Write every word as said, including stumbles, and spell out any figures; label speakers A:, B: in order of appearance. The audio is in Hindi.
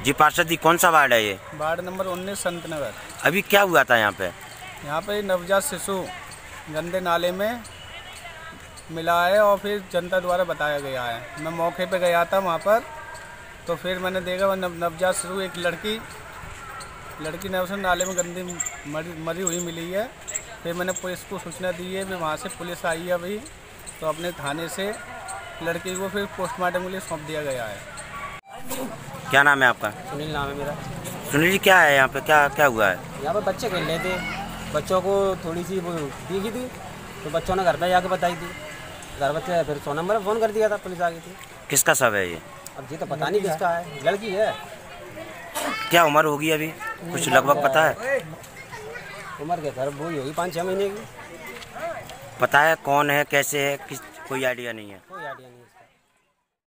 A: जी पार्षद जी, कौन सा वार्ड है ये?
B: वार्ड नंबर उन्नीस संत नगर।
A: अभी क्या हुआ था यहाँ पे?
B: यहाँ पे नवजात शिशु गंदे नाले में मिला है और फिर जनता द्वारा बताया गया है। मैं मौके पे गया था वहाँ पर, तो फिर मैंने देखा वह नव, नवजात शिशु एक लड़की लड़की ने उसे नाले में गंदी मरी मरी हुई मिली है। फिर मैंने पुलिस को सूचना दी है, फिर वहाँ से पुलिस आई है अभी, तो अपने थाने से लड़की को फिर पोस्टमार्टम के लिए सौंप दिया गया है।
A: क्या नाम है आपका?
C: सुनील नाम है मेरा।
A: सुनील जी, क्या है यहाँ पे, क्या क्या हुआ है?
C: यहाँ पर बच्चे खेल रहे थे, बच्चों को थोड़ी सी वो दिखी थी तो बच्चों ने घर पे जाके बताई थी। घर बच्चे फिर सौ नंबर फ़ोन कर दिया था, पुलिस आ गई थी।
A: किसका शव है ये?
C: अब ये तो पता नहीं किसका है, लड़की है।
A: क्या उम्र होगी अभी, कुछ लगभग पता है?
C: उम्र के घर वही होगी पाँच छः महीने की।
A: पता है कौन है, कैसे है, किस कोई आइडिया नहीं है?